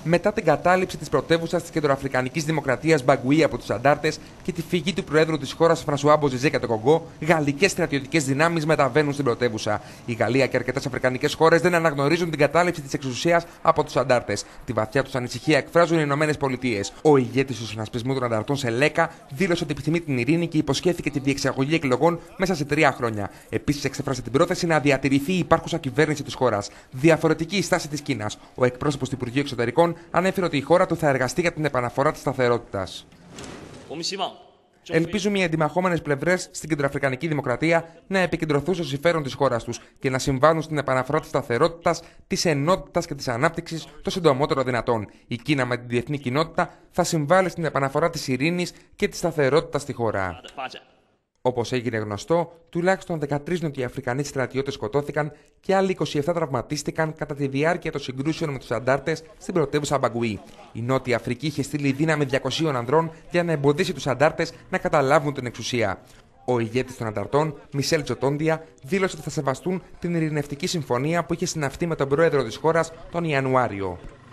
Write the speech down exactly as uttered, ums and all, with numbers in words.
μετά την κατάληψη της πρωτεύουσας της Κεντροαφρικανικής Δημοκρατίας Μπαγκουή από τους αντάρτες και τη φυγή του Προέδρου της χώρας Φρανσουά Μποζιζέ και το Κονγκό, γαλλικές στρατιωτικές δυνάμεις μεταβαίνουν στην πρωτεύουσα. Η Γαλλία και αρκετές αφρικανικές χώρες δεν αναγνωρίζουν την κατάληψη της εξουσίας από τους αντάρτες. Τη βαθιά τους ανησυχία εκφράζουν οι Ηνωμένες Πολιτείες. Ο ηγέτης του συνασπισμού των ανταρτών σε Λέκα δήλωσε ότι επιθυμεί την ειρήνη και υποσχέθηκε τη διεξαγωγή εκλογών μέσα σε τρία χρόνια. Επίσης, εξέφρασε την πρόθεση να διατηρηθεί η υπάρχουσα κυβέρνηση της χώρας. Διαφορετική η στάση της Κίνας. Ο εκπρόσωπος του Υπουργείου Εξωτερικών ανέφερε ότι η χώρα του θα εργαστεί για την επαναφορά της σταθερότητας. Ελπίζουμε οι αντιμαχόμενες πλευρές στην Κεντροαφρικανική Δημοκρατία να επικεντρωθούν στο συμφέρον της χώρας τους και να συμβάλλουν στην επαναφορά της σταθερότητας, της ενότητας και της ανάπτυξης το συντομότερο δυνατόν. Η Κίνα με την διεθνή κοινότητα θα συμβάλλει στην επαναφορά της ειρήνης και της σταθερότητας στη χώρα. Όπως έγινε γνωστό, τουλάχιστον δεκατρείς νοτιοαφρικανοί στρατιώτες σκοτώθηκαν και άλλοι είκοσι επτά τραυματίστηκαν κατά τη διάρκεια των συγκρούσεων με τους αντάρτες στην πρωτεύουσα Μπαγκουή. Η Νότια Αφρική είχε στείλει δύναμη διακοσίων ανδρών για να εμποδίσει τους αντάρτες να καταλάβουν την εξουσία. Ο ηγέτης των ανταρτών, Μισελ Τζοτόντια, δήλωσε ότι θα σεβαστούν την ειρηνευτική συμφωνία που είχε συναυθεί με τον πρόεδρο της χώρας τον Ιανουάριο.